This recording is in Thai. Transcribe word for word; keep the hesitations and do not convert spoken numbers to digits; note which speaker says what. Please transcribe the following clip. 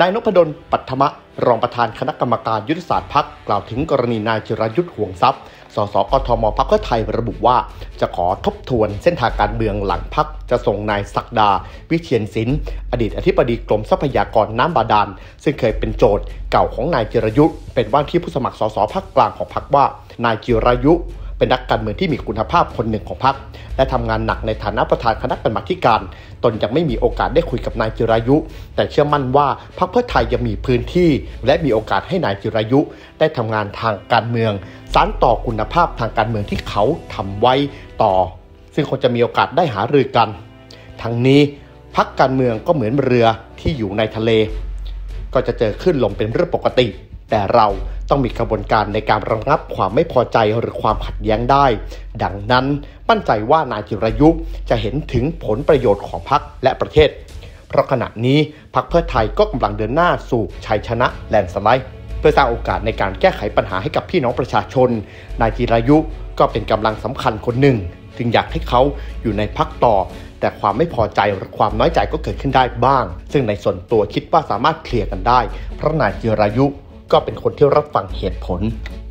Speaker 1: นายนพดล ปัทมะรองประธานคณะกรรมการยุทธศาสตร์พรรคกล่าวถึงกรณีนายจิรายุทธห่วงทรัพย์สสกทมพรรคเพื่อไทยระบุว่าจะขอทบทวนเส้นทางการเมืองหลังพรรคจะส่งนายศักดาวิเชียรศิลป์อดีตอธิบดีกรมทรัพยากรน้ำบาดาลซึ่งเคยเป็นโจทย์เก่าของนายจิรายุเป็นว่าที่ผู้สมัครสสภาคกลางของพรรคว่านายจิรายุเป็นนักการเมืองที่มีคุณภาพคนหนึ่งของพรรคและทำงานหนักในฐานะประธานคณะกรรมาธิการตนยังไม่มีโอกาสได้คุยกับนายจิรายุแต่เชื่อมั่นว่าพรรคเพื่อไทยยังมีพื้นที่และมีโอกาสให้นายจิรายุได้ทำงานทางการเมืองสานต่อคุณภาพทางการเมืองที่เขาทำไว้ต่อซึ่งคงจะมีโอกาสได้หารือกันทั้งนี้พรรคการเมืองก็เหมือนเรือที่อยู่ในทะเลก็จะเจอคลื่นลมเป็นเรื่องปกติแต่เราต้องมีกระบวนการในการระงับความไม่พอใจหรือความขัดแย้งได้ดังนั้นมั่นใจว่านายจิรายุจะเห็นถึงผลประโยชน์ของพรรคและประเทศเพราะขณะนี้พรรคเพื่อไทยก็กำลังเดินหน้าสู่ชัยชนะแลนด์สไลด์เพื่อสร้างโอกาสในการแก้ไขปัญหาให้กับพี่น้องประชาชนนายจิรายุก็เป็นกำลังสำคัญคนหนึ่งจึงอยากให้เขาอยู่ในพรรคต่อแต่ความไม่พอใจหรือความน้อยใจก็เกิดขึ้นได้บ้างซึ่งในส่วนตัวคิดว่าสามารถเคลียร์กันได้เพราะนายจิรายุก็เป็นคนที่รับฟังเหตุผล